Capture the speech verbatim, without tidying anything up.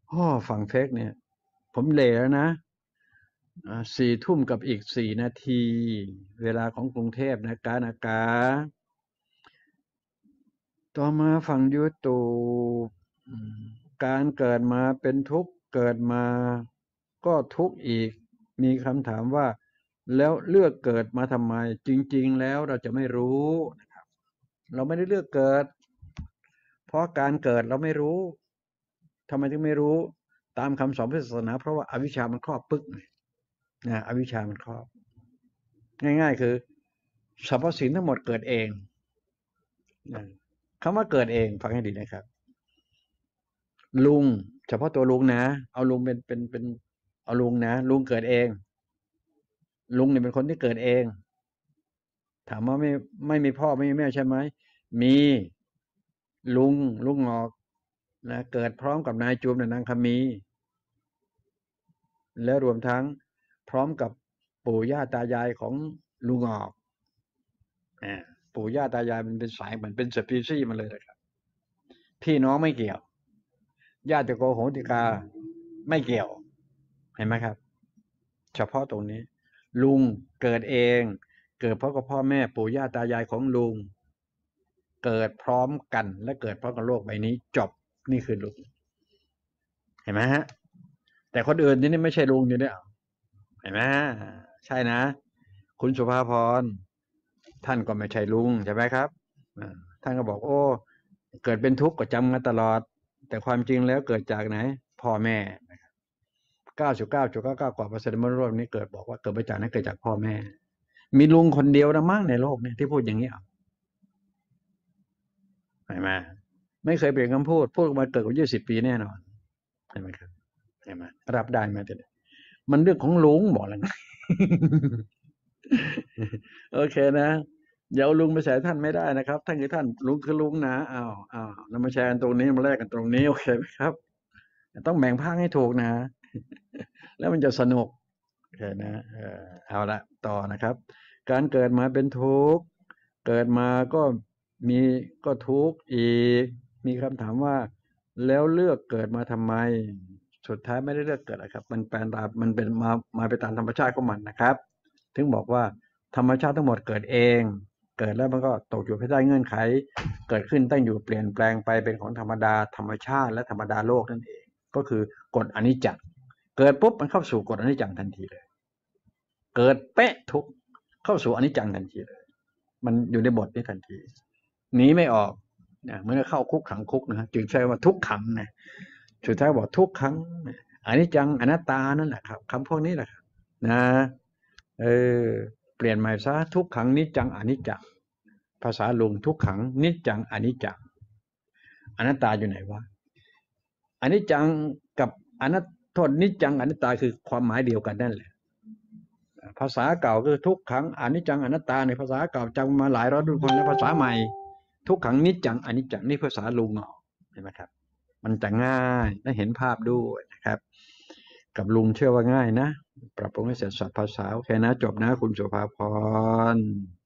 พ่อฝั่งเฟกเนี่ย ผมเหล่แล้วนะสี่ทุ่มกับอีกสี่นาที เวลาของกรุงเทพนะกานากาต่อมาฝั่งยูทูบการเกิดมาเป็นทุกข์เกิดมาก็ทุกข์อีก มีคำถามว่า แล้วเลือกเกิดมาทำไม จริงๆแล้วเราจะไม่รู้นะครับ เราไม่ได้เลือกเกิด เพราะการเกิดเราไม่รู้ทำไมถึงไม่รู้ ตามคำสอนพุทธศาสนาเพราะว่าอวิชชามันครอบปึ๊กนะอวิชชามันครอบ ง่ายๆคือสรรพสิ่งทั้งหมดเกิดเองคำว่าเกิดเองฟังให้ดีนะครับ ลุงเฉพาะตัวลุงนะเอาลุงเป็นเป็นเป็นเอาลุงนะลุงเกิดเอง ลุงเนี่ยเป็นคนที่เกิดเอง ถามว่าไม่ไม่มีพ่อไม่มีแม่ใช่ไหมมีลุงลุงงอกนะเกิดพร้อมกับนายจูมและนางคำมีแล้วรวมทั้งพร้อมกับปู่ย่าตายายของลุงงอกอ่าปู่ย่าตายายมันเป็นสายเหมือนเป็นสปีชีส์มาเลยนะครับพี่น้องไม่เกี่ยวญาติโกโหติกาไม่เกี่ยวเห็นไหมครับเฉพาะตรงนี้ ลุงเกิดเองเกิดเพราะกับพ่อแม่ปู่ย่าตายายของลุงเกิดพร้อมกันและเกิดพร้อมกับโลกใบนี้จบนี่คือลุงเห็นไหมฮะแต่คนอื่นที่นี่ไม่ใช่ลุงอยู่เนี่ยเห็นไหมใช่นะ คุณสุภาพรท่านก็ไม่ใช่ลุงใช่ไหมครับท่านก็บอกโอ้เกิดเป็นทุกข์ก็จำมาตลอดแต่ความจริงแล้วเกิดจากไหนพ่อแม่เก้าสิบเก้าจุดเก้าเก้ากว่าเปอร์เซ็นต์มนุษย์โลกนี้เกิดบอกว่าเกิดมาจากนั้นเกิดจากพ่อแม่มีลุงคนเดียวนะมั้งในโลกนี้ที่พูดอย่างนี้เห็นไหมไม่เคยเปลี่ยนคำพูดพูดมาเกิดกว่ายี่สิบปีแน่นอนเห็นไหมครับเห็นไหมรับได้ไหมแต่มันเรื่องของลุงบอกแล้วโอเคนะอย่าเอาลุงไปใส่ท่านไม่ได้นะครับท่านคือท่านลุงคือลุงนะอ้าวอ้าวเรามาแชร์ตรงนี้มาแลกกันตรงนี้โอเคไหมครับต้องแบ่งภาคให้ถูกนะแล้วมันจะสนุกโอเคนะเออเอาละต่อนะครับ การเกิดมาเป็นทุกข์เกิดมาก็มีก็ทุกข์อีกมีคำถามว่าแล้วเลือกเกิดมาทำไมสุดท้ายไม่ได้เลือกเกิดนะครับมันแปลตามมันเป็นมามาไปตามธรรมชาติของมันนะครับถึงบอกว่าธรรมชาติทั้งหมดเกิดเองเกิดแล้วมันก็ตกอยู่ภายใต้เงื่อนไขเกิดขึ้นตั้งอยู่เปลี่ยนแปลงไปเป็นของธรรมดาธรรมชาติและธรรมดาโลกนั่นเองก็คือกฎอนิจจ์เกิดปุ๊บมันเข้าสู่กฎอนิจจังทันทีเลยเกิดเป๊ะทุกเข้าสู่อนิจจังทันทีเลยมันอยู่ในบทนี้ทันทีหนีไม่ออกนะเมื่อเข้าคุกขังคุกนะจึงใช้ว่าทุกขังนะสุดท้ายบอกทุกขังอนิจจังอนัตตานั่นแหละครับคำพวกนี้แหละครับนะเออเปลี่ยนใหม่ซะทุกขังนิจจังอนิจจังภาษาลุงทุกขังนิจจังอนิจจังอนัตตาอยู่ไหนวะอนิจจังกับอนัตโทษนิจจังอนัตตาคือความหมายเดียวกันนั่นแหละภาษาเก่าคือทุกขังอนิจจังอนัตตาในภาษาเก่าจำมาหลายร้อยรุ่นคนแล้วภาษาใหม่ทุกขังนิจจังอนิจจังนี่ภาษาลุงเนาะเห็นไหมครับมันจะง่ายและเห็นภาพด้วยนะครับกับลุงเชื่อว่าง่ายนะปรับปรุงให้เสร็จสับภาษาโอเคนะจบนะคุณสุภาพร